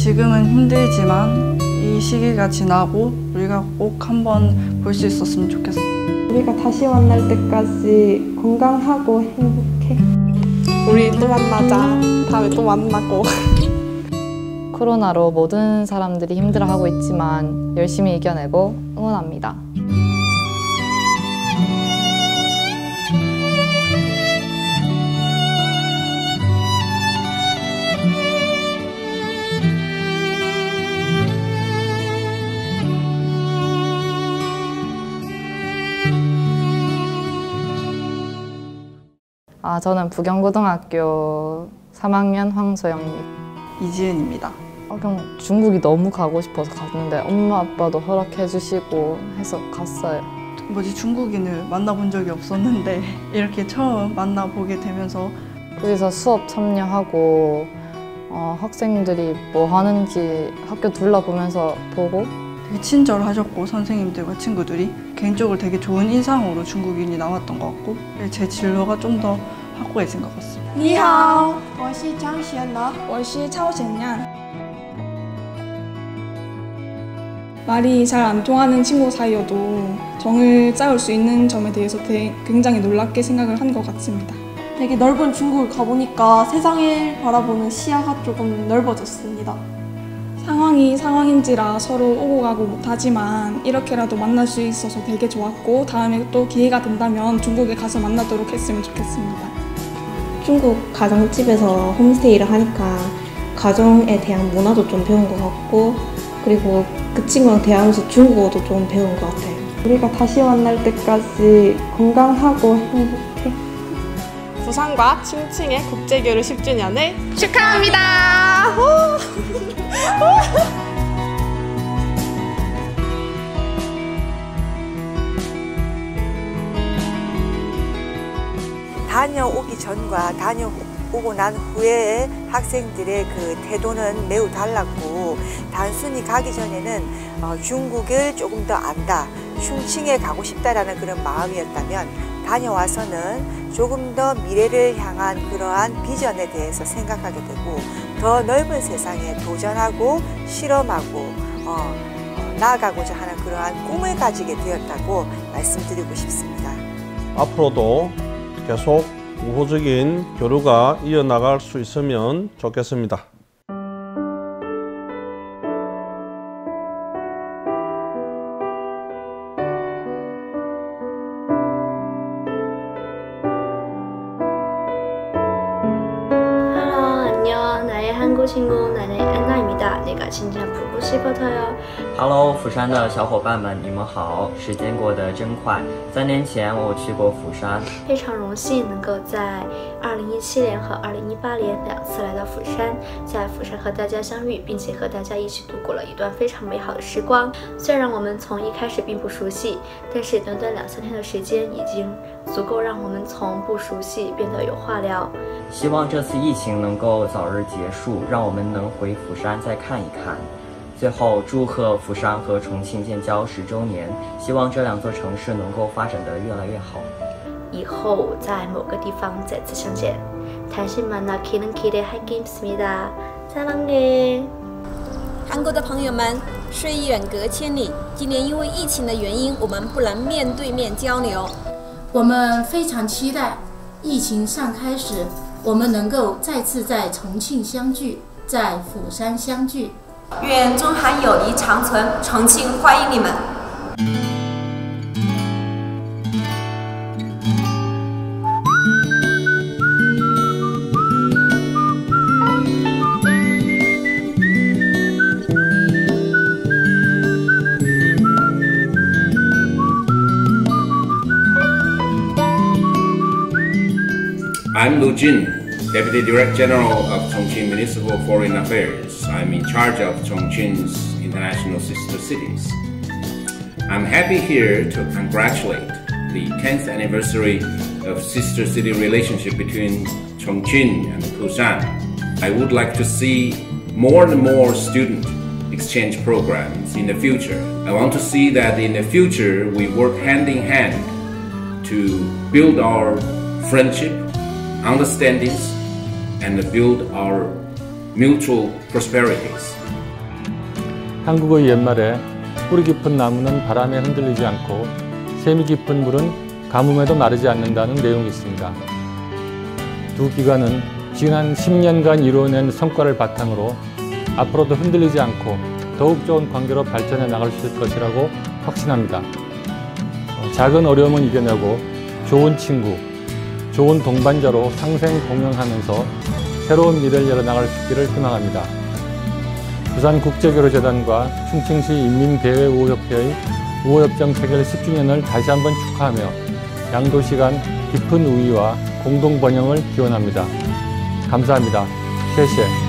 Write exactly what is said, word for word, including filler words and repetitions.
지금은 힘들지만 이 시기가 지나고 우리가 꼭 한번 볼 수 있었으면 좋겠어. 우리가 다시 만날 때까지 건강하고 행복해. 우리 또 만나자. 다음에 또 만나고. 코로나로 모든 사람들이 힘들어하고 있지만 열심히 이겨내고 응원합니다. 아, 저는 부경고등학교 삼 학년 황소영입니다. 이지은입니다. 아, 그냥 중국이 너무 가고 싶어서 갔는데 엄마 아빠도 허락해 주시고 해서 갔어요. 뭐지, 중국인을 만나본 적이 없었는데 이렇게 처음 만나보게 되면서 거기서 수업 참여하고 어, 학생들이 뭐 하는지 학교 둘러보면서 보고 되게 친절하셨고, 선생님들과 친구들이 개인적으로 되게 좋은 인상으로 중국인이 나왔던 것 같고, 제 진로가 좀 더 확고해진 것 같습니다. 你好，我是张贤乐，我是曹显양。 말이 잘 안 통하는 친구 사이여도 정을 쌓을 수 있는 점에 대해서 굉장히 놀랍게 생각을 한 것 같습니다. 되게 넓은 중국을 가보니까 세상을 바라보는 시야가 조금 넓어졌습니다. 상황이 상황인지라 서로 오고 가고 못하지만 이렇게라도 만날 수 있어서 되게 좋았고, 다음에 또 기회가 된다면 중국에 가서 만나도록 했으면 좋겠습니다. 중국 가정집에서 홈스테이를 하니까 가정에 대한 문화도 좀 배운 것 같고, 그리고 그 친구랑 대화하면서 중국어도 좀 배운 것 같아요. 우리가 다시 만날 때까지 건강하고 행복해. 부산과 충칭의 국제교류 십 주년을 축하합니다. 다녀오기 전과 다녀오고 난 후에 학생들의 그 태도는 매우 달랐고, 단순히 가기 전에는 어, 중국을 조금 더 안다, 충칭에 가고 싶다라는 그런 마음이었다면, 다녀와서는 조금 더 미래를 향한 그러한 비전에 대해서 생각하게 되고, 더 넓은 세상에 도전하고 실험하고 어, 어, 나아가고자 하는 그러한 꿈을 가지게 되었다고 말씀드리고 싶습니다. 앞으로도 계속 우호적인 교류가 이어나갈 수 있으면 좋겠습니다. 한국 친구 나는 안나입니다. 내가 진짜 보고 싶어요. Hello， 釜山的小伙伴们，你们好！时间过得真快，三年前我去过釜山， 非常荣幸能够在二零一七年和二零一八年两次来到釜山，在釜山和大家相遇，并且和大家一起度过了一段非常美好的时光。虽然我们从一开始并不熟悉，但是短短两三天的时间已经足够让我们从不熟悉变得有话聊。 希望这次疫情能够早日结束，让我们能回釜山再看一看。最后，祝贺釜山和重庆建交十周年，希望这两座城市能够发展得越来越好。 以后在某个地方再次相见。다시 만나기는 기대할게 있습니다. 사랑해。 韩国的朋友们，虽远隔千里，今年因为疫情的原因，我们不能面对面交流。 我们非常期待疫情散开时，我们能够再次在重庆相聚，在釜山相聚。 愿中韩友谊长存，重庆欢迎你们。 I'm Lu Jin, Deputy Director General of Chongqing Municipal Foreign Affairs. I'm in charge of Chongqing's international sister cities. I'm happy here to congratulate the tenth anniversary of sister city relationship between Chongqing and Busan. I would like to see more and more student exchange programs in the future. I want to see that in the future we work hand in hand to build our friendship, understandings, and build our mutual prosperities. 한국의 옛말에 뿌리 깊은 나무는 바람에 흔들리지 않고 샘이 깊은 물은 가뭄에도 마르지 않는다는 내용이 있습니다. 두 기관은 지난 십 년간 이루어낸 성과를 바탕으로 앞으로도 흔들리지 않고 더욱 좋은 관계로 발전해 나갈 수 있을 것이라고 확신합니다. 작은 어려움은 이겨내고 좋은 친구, 좋은 동반자로 상생 공영하면서 새로운 미래를 열어나갈 수 있기를 희망합니다. 부산국제교류재단과 충칭시 인민대외우호협회의 우호협정 체결 십 주년을 다시 한번 축하하며 양도시 간 깊은 우위와 공동번영을 기원합니다. 감사합니다.谢谢.